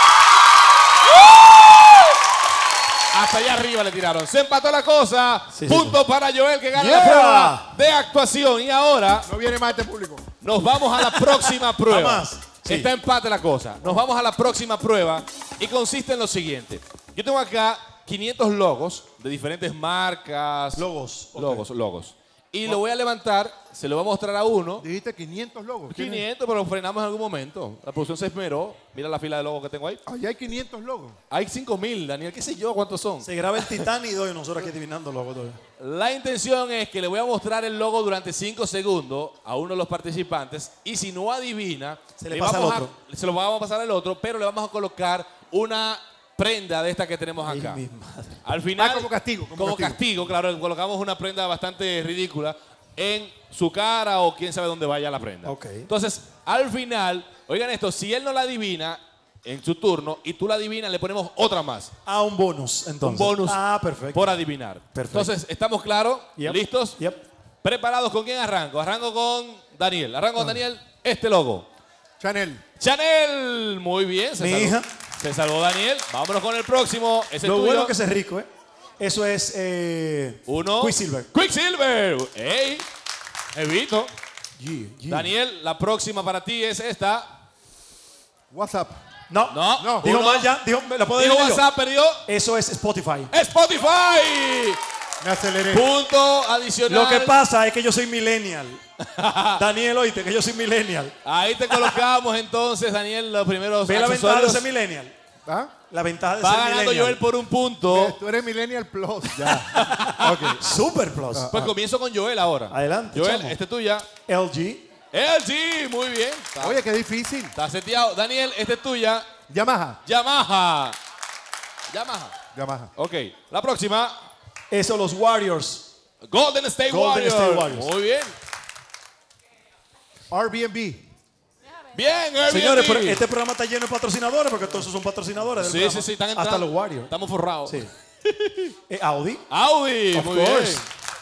[SPEAKER 1] Hasta allá arriba le tiraron. Se empató la cosa.
[SPEAKER 3] Sí.
[SPEAKER 1] Punto para Joel que gana
[SPEAKER 3] Yeah.
[SPEAKER 1] la prueba de actuación. Y ahora
[SPEAKER 2] No viene más este público.
[SPEAKER 1] nos vamos a la próxima prueba.
[SPEAKER 3] Jamás. Sí.
[SPEAKER 1] Está empate la cosa. Nos vamos a la próxima prueba y consiste en lo siguiente. Yo tengo acá 500 logos de diferentes marcas.
[SPEAKER 3] Logos, ok.
[SPEAKER 1] Logos. Y lo voy a levantar, se lo voy a mostrar a uno.
[SPEAKER 2] Dijiste 500 logos.
[SPEAKER 1] 500, pero frenamos en algún momento. La producción se esmeró. Mira la fila de logos que tengo ahí.
[SPEAKER 2] Allá hay 500 logos.
[SPEAKER 1] Hay 5,000, Daniel. ¿Qué sé yo cuántos son?
[SPEAKER 3] Se graba el Titán y doy nosotros aquí adivinando los todavía.
[SPEAKER 1] La intención es que le voy a mostrar el logo durante 5 segundos a uno de los participantes. Y si no adivina,
[SPEAKER 3] Se le pasa al otro.
[SPEAKER 1] Se lo vamos a pasar al otro, pero le vamos a colocar una prenda de esta que tenemos acá.
[SPEAKER 3] Ay, mi madre.
[SPEAKER 1] Al final,
[SPEAKER 2] como castigo, como
[SPEAKER 1] castigo, claro, colocamos una prenda bastante ridícula en su cara o quién sabe dónde vaya la prenda.
[SPEAKER 3] Ok.
[SPEAKER 1] Entonces, al final, oigan esto, si él no la adivina en su turno y tú la adivinas, le ponemos otra más.
[SPEAKER 3] Ah, un bonus, entonces.
[SPEAKER 1] Un bonus
[SPEAKER 3] Perfecto.
[SPEAKER 1] por adivinar.
[SPEAKER 3] Perfecto.
[SPEAKER 1] Entonces, ¿estamos claros?
[SPEAKER 3] Yep.
[SPEAKER 1] ¿Listos?
[SPEAKER 3] Yep.
[SPEAKER 1] ¿Preparados? ¿Con quién arranco? Arranco con Daniel. Arranco con Daniel. Este logo.
[SPEAKER 2] Chanel.
[SPEAKER 1] Chanel. Muy bien.
[SPEAKER 3] Mi hija.
[SPEAKER 1] Se salvó Daniel. Vámonos con el próximo. Es el
[SPEAKER 3] Lo
[SPEAKER 1] tuyo.
[SPEAKER 3] bueno que es rico, ¿eh? Eso es...
[SPEAKER 1] Uno.
[SPEAKER 3] Quicksilver.
[SPEAKER 1] Quicksilver. ¡Ey! Evito.
[SPEAKER 3] Yeah.
[SPEAKER 1] Daniel, la próxima para ti es esta.
[SPEAKER 2] WhatsApp.
[SPEAKER 3] No.
[SPEAKER 1] No.
[SPEAKER 3] Dijo
[SPEAKER 1] Uno.
[SPEAKER 3] mal ya. ¿La puedo
[SPEAKER 1] Dijo
[SPEAKER 3] decir yo?
[SPEAKER 1] WhatsApp, perdió.
[SPEAKER 3] Eso es Spotify.
[SPEAKER 1] Spotify.
[SPEAKER 2] Me aceleré.
[SPEAKER 1] Punto adicional.
[SPEAKER 3] Lo que pasa es que yo soy millennial. Daniel, oíste, que yo soy millennial.
[SPEAKER 1] Ahí te colocamos entonces, Daniel, los primeros
[SPEAKER 3] Ve la ventaja de
[SPEAKER 1] accesorios.
[SPEAKER 3] ser millennial.
[SPEAKER 2] ¿Ah?
[SPEAKER 3] La ventaja de
[SPEAKER 1] Va
[SPEAKER 3] ser
[SPEAKER 1] ganando
[SPEAKER 3] millennial.
[SPEAKER 1] Joel por un punto.
[SPEAKER 2] Tú eres Millennial Plus. Ya. Ok.
[SPEAKER 3] Super Plus.
[SPEAKER 1] Pues comienzo con Joel ahora.
[SPEAKER 3] Adelante,
[SPEAKER 1] Joel,
[SPEAKER 3] chamo.
[SPEAKER 1] este es tuya.
[SPEAKER 3] LG.
[SPEAKER 1] LG, muy bien.
[SPEAKER 2] Oye, qué difícil.
[SPEAKER 1] Está seteado. Daniel, este es tuya.
[SPEAKER 2] Yamaha.
[SPEAKER 1] Yamaha.
[SPEAKER 2] Yamaha.
[SPEAKER 1] Ok. La próxima.
[SPEAKER 3] Eso, los Warriors.
[SPEAKER 1] Golden State
[SPEAKER 3] Golden
[SPEAKER 1] Warriors.
[SPEAKER 3] State Warriors.
[SPEAKER 1] Muy bien.
[SPEAKER 2] Airbnb.
[SPEAKER 1] Bien, Airbnb.
[SPEAKER 3] Señores, pero este programa está lleno de patrocinadores porque todos son patrocinadores del
[SPEAKER 1] Sí,
[SPEAKER 3] programa.
[SPEAKER 1] sí, están entrando.
[SPEAKER 3] Hasta los Warriors.
[SPEAKER 1] Estamos forrados.
[SPEAKER 3] Sí. Audi.
[SPEAKER 1] Audi,
[SPEAKER 3] Of
[SPEAKER 1] muy
[SPEAKER 3] course.
[SPEAKER 1] bien.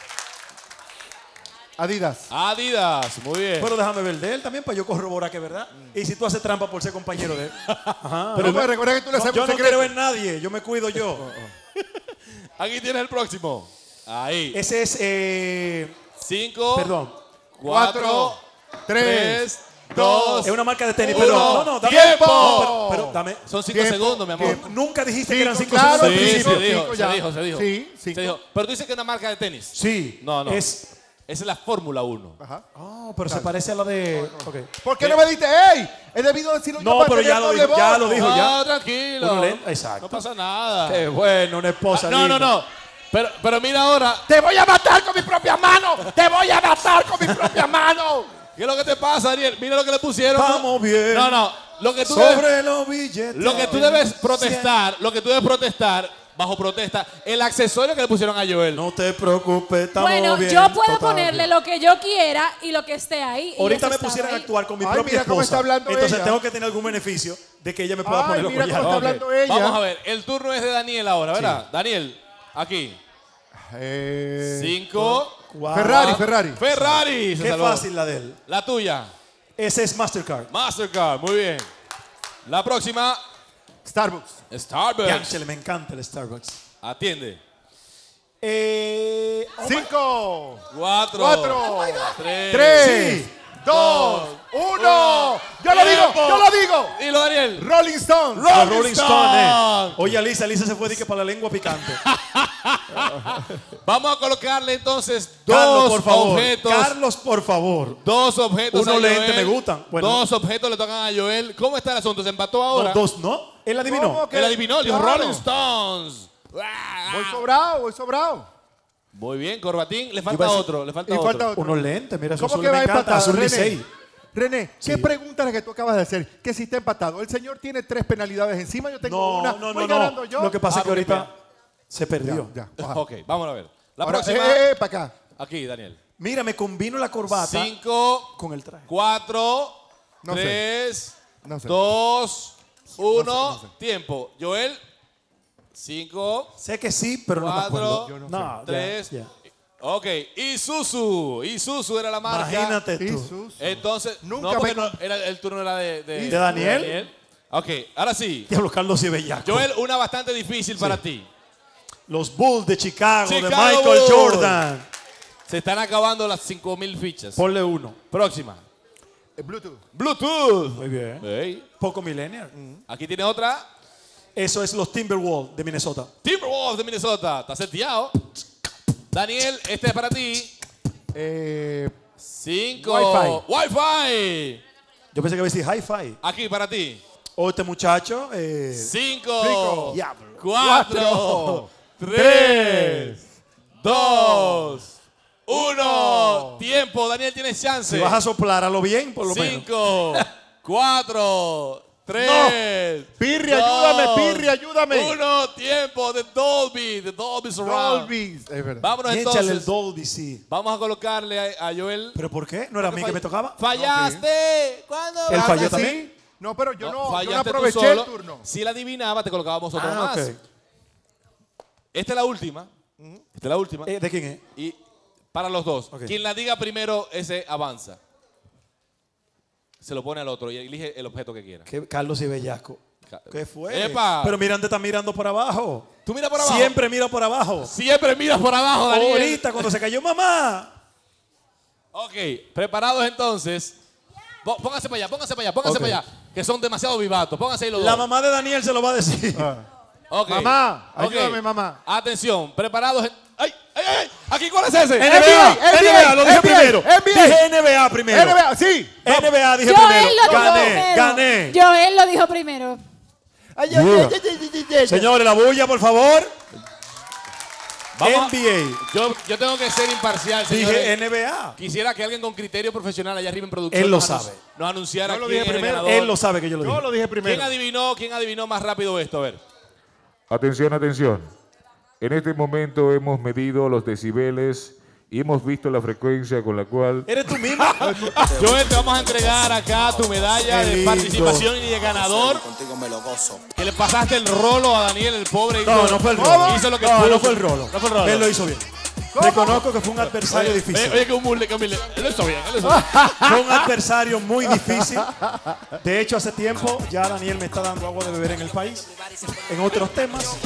[SPEAKER 2] Adidas.
[SPEAKER 1] Adidas, muy bien.
[SPEAKER 3] Pero déjame ver de él también para yo corroborar que es verdad. Y si tú haces trampa por ser compañero de él. Ajá.
[SPEAKER 2] Pero pues, recuerda que tú le sabes
[SPEAKER 3] Yo
[SPEAKER 2] un
[SPEAKER 3] no
[SPEAKER 2] secreto.
[SPEAKER 3] creo en nadie, yo me cuido yo.
[SPEAKER 1] Aquí tienes el próximo. Ahí.
[SPEAKER 3] Ese es,
[SPEAKER 1] 5,
[SPEAKER 3] perdón,
[SPEAKER 1] 4, 3, 2.
[SPEAKER 3] es una marca de tenis,
[SPEAKER 1] Uno.
[SPEAKER 3] pero no, dame.
[SPEAKER 1] ¡Tiempo!
[SPEAKER 3] No, pero dame.
[SPEAKER 1] Son 5
[SPEAKER 2] Tiempo,
[SPEAKER 1] segundos, mi amor.
[SPEAKER 2] tiempo.
[SPEAKER 3] Nunca dijiste que eran 5
[SPEAKER 2] claro,
[SPEAKER 3] segundos al
[SPEAKER 1] Sí,
[SPEAKER 3] principio.
[SPEAKER 1] se dijo,
[SPEAKER 2] cinco
[SPEAKER 1] se
[SPEAKER 2] ya.
[SPEAKER 1] dijo, se dijo.
[SPEAKER 2] Sí,
[SPEAKER 1] Se
[SPEAKER 2] cinco.
[SPEAKER 1] dijo. Pero tú dices que es una marca de tenis.
[SPEAKER 3] Sí.
[SPEAKER 1] No, no.
[SPEAKER 3] Es,
[SPEAKER 1] Esa es la Fórmula 1.
[SPEAKER 2] Ajá.
[SPEAKER 3] pero se parece a la de. Ok.
[SPEAKER 2] ¿Por qué no me diste? ¡Ey! He debido decirlo yo
[SPEAKER 3] No,
[SPEAKER 2] para
[SPEAKER 3] pero
[SPEAKER 2] tener
[SPEAKER 3] ya lo
[SPEAKER 2] doble
[SPEAKER 3] dijo, ya
[SPEAKER 2] bono.
[SPEAKER 3] lo dijo.
[SPEAKER 1] No,
[SPEAKER 3] ya.
[SPEAKER 1] tranquilo.
[SPEAKER 3] Uno lee- exacto.
[SPEAKER 1] No pasa nada.
[SPEAKER 3] Qué bueno, una esposa
[SPEAKER 1] No, no,
[SPEAKER 3] linda.
[SPEAKER 1] no. Pero mira ahora.
[SPEAKER 2] ¡Te voy a matar con mis propias manos! ¡Te voy a matar con mis propias manos!
[SPEAKER 1] ¿Qué es lo que te pasa, Daniel? Mira lo que le pusieron.
[SPEAKER 3] Vamos bien.
[SPEAKER 1] No, no. Lo que tú debes,
[SPEAKER 3] Sobre los billetes.
[SPEAKER 1] lo que tú debes protestar, bajo protesta el accesorio que le pusieron a Joel.
[SPEAKER 3] No te preocupes, estamos
[SPEAKER 6] Bueno,
[SPEAKER 3] bien.
[SPEAKER 6] yo puedo
[SPEAKER 3] total
[SPEAKER 6] ponerle
[SPEAKER 3] bien.
[SPEAKER 6] lo que yo quiera y lo que esté ahí. y
[SPEAKER 3] Ahorita
[SPEAKER 6] eso
[SPEAKER 3] me
[SPEAKER 6] estaba
[SPEAKER 3] pusieran a
[SPEAKER 6] ahí.
[SPEAKER 3] actuar con mi
[SPEAKER 2] Ay,
[SPEAKER 3] propia
[SPEAKER 2] mira cómo
[SPEAKER 3] esposa.
[SPEAKER 2] está hablando
[SPEAKER 3] Entonces
[SPEAKER 2] ella.
[SPEAKER 3] tengo que tener algún beneficio de que ella me pueda
[SPEAKER 2] Ay,
[SPEAKER 3] poner los
[SPEAKER 2] mira cómo
[SPEAKER 3] collares.
[SPEAKER 2] está
[SPEAKER 1] Ok.
[SPEAKER 2] hablando ella.
[SPEAKER 1] Vamos a ver, el turno es de Daniel ahora, ¿verdad? Daniel, aquí. 5.
[SPEAKER 2] Ferrari.
[SPEAKER 1] Ferrari. se
[SPEAKER 3] Qué
[SPEAKER 1] salvó.
[SPEAKER 3] fácil la de él.
[SPEAKER 1] La tuya.
[SPEAKER 3] Ese es Mastercard.
[SPEAKER 1] Mastercard, muy bien. La próxima,
[SPEAKER 2] Starbucks.
[SPEAKER 1] Starbucks.
[SPEAKER 3] Yánchale, me encanta el Starbucks.
[SPEAKER 1] Atiende.
[SPEAKER 2] 5,
[SPEAKER 1] 4,
[SPEAKER 2] 4,
[SPEAKER 1] 3,
[SPEAKER 2] 3, 2, 1. Yo lo digo.
[SPEAKER 1] Dilo, Daniel.
[SPEAKER 2] Rolling Stone.
[SPEAKER 3] Los Rolling Stone,
[SPEAKER 1] Stone.
[SPEAKER 3] Oye, Alisa se fue de que para la lengua picante.
[SPEAKER 1] Vamos a colocarle entonces
[SPEAKER 3] Carlos,
[SPEAKER 1] dos
[SPEAKER 3] por favor.
[SPEAKER 1] objetos.
[SPEAKER 3] Carlos, por favor.
[SPEAKER 1] Dos objetos.
[SPEAKER 3] Unos
[SPEAKER 1] a Joel.
[SPEAKER 3] lentes me gustan. Bueno.
[SPEAKER 1] Dos objetos le tocan a Joel. ¿Cómo está el asunto? ¿Se empató ahora?
[SPEAKER 3] No, dos, ¿no? Él adivinó.
[SPEAKER 2] ¿Cómo que?
[SPEAKER 1] Él adivinó, los
[SPEAKER 2] Claro.
[SPEAKER 1] Rolling Stones.
[SPEAKER 2] Voy sobrado.
[SPEAKER 1] Muy bien, Corbatín. Le
[SPEAKER 3] Yo
[SPEAKER 1] falta
[SPEAKER 3] iba a decir-
[SPEAKER 1] otro. Le falta
[SPEAKER 2] Y
[SPEAKER 1] otro.
[SPEAKER 2] falta otro.
[SPEAKER 3] Unos lentes, mira, eso
[SPEAKER 2] ¿Cómo
[SPEAKER 3] azul
[SPEAKER 2] que va
[SPEAKER 3] me encanta.
[SPEAKER 2] empatado,
[SPEAKER 3] Azul
[SPEAKER 2] René?
[SPEAKER 3] Licey.
[SPEAKER 2] René,
[SPEAKER 3] Sí.
[SPEAKER 2] ¿qué pregunta es la que tú acabas de hacer? Que si está empatado. El señor tiene 3 penalidades encima, yo tengo una. Voy ganando yo.
[SPEAKER 3] Lo que pasa es que
[SPEAKER 1] porque
[SPEAKER 3] ahorita se perdió.
[SPEAKER 2] Ya, baja.
[SPEAKER 1] Ok, vamos a ver. La
[SPEAKER 2] Ahora,
[SPEAKER 1] próxima.
[SPEAKER 2] para acá.
[SPEAKER 1] Aquí, Daniel.
[SPEAKER 3] Mira, me combino la corbata
[SPEAKER 1] 5,
[SPEAKER 3] con el traje.
[SPEAKER 1] 4,
[SPEAKER 2] No sé.
[SPEAKER 1] 3,
[SPEAKER 2] No sé.
[SPEAKER 1] 2, 1.
[SPEAKER 2] No sé.
[SPEAKER 1] Tiempo. Joel, 5,
[SPEAKER 3] Sé que sí, pero no me
[SPEAKER 1] Cuatro,
[SPEAKER 3] acuerdo.
[SPEAKER 2] yo no
[SPEAKER 3] No, ya,
[SPEAKER 1] 3.
[SPEAKER 3] ya.
[SPEAKER 1] Ok, Isuzu. Isuzu era la marca.
[SPEAKER 3] Imagínate tú.
[SPEAKER 2] Jesús.
[SPEAKER 1] Entonces,
[SPEAKER 2] Nunca
[SPEAKER 1] no, porque
[SPEAKER 2] me-
[SPEAKER 1] el turno era de
[SPEAKER 3] ¿De Daniel?
[SPEAKER 1] Ok, ahora sí.
[SPEAKER 3] Diablo, Carlos y Bellaco.
[SPEAKER 1] Joel, una bastante difícil para ti.
[SPEAKER 3] Los Bulls de Chicago, de
[SPEAKER 1] Chicago
[SPEAKER 3] Michael
[SPEAKER 1] Bulls.
[SPEAKER 3] Jordan.
[SPEAKER 1] Se están acabando las 5,000 fichas.
[SPEAKER 3] Ponle uno.
[SPEAKER 1] Próxima.
[SPEAKER 2] Bluetooth.
[SPEAKER 1] Bluetooth.
[SPEAKER 3] Muy bien.
[SPEAKER 1] Ey.
[SPEAKER 3] Poco millennial.
[SPEAKER 1] Aquí tiene otra.
[SPEAKER 3] Eso es los Timberwolves de Minnesota.
[SPEAKER 1] Timberwolves de Minnesota. Está seteado. Daniel, este es para ti. 5.
[SPEAKER 2] Wi-Fi.
[SPEAKER 1] Wi-Fi.
[SPEAKER 3] Yo pensé que iba a decir hi-fi.
[SPEAKER 1] Aquí para ti.
[SPEAKER 3] O este muchacho.
[SPEAKER 1] 5,
[SPEAKER 3] Diablo.
[SPEAKER 1] 4, 3, 2, 1. Tiempo. Daniel, tienes chance.
[SPEAKER 3] Si vas a soplar, a lo bien, por lo menos.
[SPEAKER 1] 5, 4, 3.
[SPEAKER 2] Pirri, ayúdame.
[SPEAKER 1] 1. Tiempo de Dolby. De Dolby Surround.
[SPEAKER 2] Dolby. Es verdad.
[SPEAKER 1] Vámonos
[SPEAKER 3] Y échale el
[SPEAKER 1] entonces.
[SPEAKER 3] Dolby, sí.
[SPEAKER 1] Vamos a colocarle a Joel.
[SPEAKER 3] ¿Pero por qué? ¿No era a mí que me tocaba?
[SPEAKER 1] ¡Fallaste! ¿Cuándo?
[SPEAKER 3] Él
[SPEAKER 2] Ah,
[SPEAKER 3] falló
[SPEAKER 2] ¿sí?
[SPEAKER 3] también.
[SPEAKER 2] No, pero yo no
[SPEAKER 1] fallaste tú
[SPEAKER 2] aproveché
[SPEAKER 1] solo.
[SPEAKER 2] el turno.
[SPEAKER 1] Si la adivinaba, te colocábamos otro
[SPEAKER 3] Ah,
[SPEAKER 1] más.
[SPEAKER 3] ok.
[SPEAKER 1] Esta es la última. Esta es la última.
[SPEAKER 3] ¿De quién es?
[SPEAKER 1] Y para los dos.
[SPEAKER 3] Ok.
[SPEAKER 1] Quien la diga primero, ese avanza. Se lo pone al otro y elige el objeto que quiera.
[SPEAKER 3] ¿Qué? Carlos y Bellaco. ¿Qué fue?
[SPEAKER 1] ¡Epa!
[SPEAKER 3] Pero mira, te está mirando por abajo.
[SPEAKER 1] Tú mira por abajo.
[SPEAKER 3] Siempre mira por abajo.
[SPEAKER 1] Siempre miras por abajo, Daniel.
[SPEAKER 3] Ahorita, cuando se cayó mamá.
[SPEAKER 1] Ok, preparados entonces. Pónganse para allá, pónganse para allá, pónganse
[SPEAKER 3] Ok.
[SPEAKER 1] para allá. Que son demasiado vivatos. Pónganse ahí los
[SPEAKER 3] La
[SPEAKER 1] dos.
[SPEAKER 3] mamá de Daniel se lo va a decir.
[SPEAKER 1] Ok.
[SPEAKER 2] Mamá,
[SPEAKER 1] Ok.
[SPEAKER 2] ayúdame, mamá.
[SPEAKER 1] Atención, preparados. ¡Ay, ay, ay! ¿Aquí cuál es ese?
[SPEAKER 3] NBA, lo dije
[SPEAKER 2] NBA,
[SPEAKER 3] primero.
[SPEAKER 2] NBA.
[SPEAKER 3] Dije NBA primero.
[SPEAKER 2] NBA, sí.
[SPEAKER 3] NBA dije
[SPEAKER 6] Joel
[SPEAKER 3] primero.
[SPEAKER 6] lo dijo
[SPEAKER 3] Gané,
[SPEAKER 6] primero.
[SPEAKER 3] gané.
[SPEAKER 6] Joel lo dijo primero.
[SPEAKER 3] Señores, la bulla, por favor.
[SPEAKER 1] Vamos a-
[SPEAKER 3] NBA.
[SPEAKER 1] Yo tengo que ser imparcial,
[SPEAKER 3] Dije
[SPEAKER 1] señores.
[SPEAKER 3] NBA.
[SPEAKER 1] Quisiera que alguien con criterio profesional allá arriba en producción
[SPEAKER 3] Él lo
[SPEAKER 1] nos
[SPEAKER 3] sabe.
[SPEAKER 1] nos anunciara
[SPEAKER 2] Yo lo
[SPEAKER 1] quién
[SPEAKER 2] dije
[SPEAKER 1] es el
[SPEAKER 2] primero.
[SPEAKER 1] ganador.
[SPEAKER 3] Él lo sabe que yo lo
[SPEAKER 2] Yo
[SPEAKER 3] dije.
[SPEAKER 2] lo dije primero.
[SPEAKER 1] ¿Quién adivinó más rápido esto? A ver.
[SPEAKER 7] Atención, atención. En este momento hemos medido los decibeles y hemos visto la frecuencia con la cual
[SPEAKER 3] ¿Eres tú mismo?
[SPEAKER 1] Joel, te vamos a entregar acá tu medalla
[SPEAKER 3] Qué
[SPEAKER 1] de
[SPEAKER 3] lindo.
[SPEAKER 1] participación y de ganador.
[SPEAKER 8] Contigo me lo gozo.
[SPEAKER 1] Que le pasaste el rolo a Daniel, el pobre.
[SPEAKER 3] No, no fue el rolo.
[SPEAKER 1] Hizo lo que
[SPEAKER 3] No,
[SPEAKER 1] pudo.
[SPEAKER 3] no fue el rolo.
[SPEAKER 1] No fue el rolo.
[SPEAKER 3] Él lo hizo bien. Reconozco que fue un adversario difícil.
[SPEAKER 1] Oye, que humilde, que humilde. Él lo hizo bien, él lo hizo bien.
[SPEAKER 3] Fue un adversario muy difícil. De hecho, hace tiempo ya Daniel me está dando agua de beber en el país, en otros temas.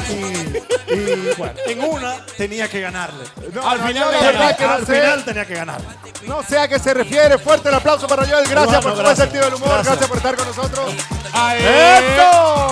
[SPEAKER 3] Y bueno, en una tenía que ganarle.
[SPEAKER 1] Al final
[SPEAKER 2] yo
[SPEAKER 1] le
[SPEAKER 2] la verdad
[SPEAKER 1] gané.
[SPEAKER 2] que no
[SPEAKER 3] Al
[SPEAKER 2] sé.
[SPEAKER 3] final tenía que ganarle.
[SPEAKER 2] No sé a qué se refiere. Fuerte el aplauso para Joel. Gracias
[SPEAKER 3] Bueno,
[SPEAKER 2] por su buen
[SPEAKER 3] gracias.
[SPEAKER 2] sentido del humor.
[SPEAKER 3] Gracias.
[SPEAKER 2] Gracias por estar con nosotros.
[SPEAKER 1] ¡Ay!
[SPEAKER 2] ¡Eso!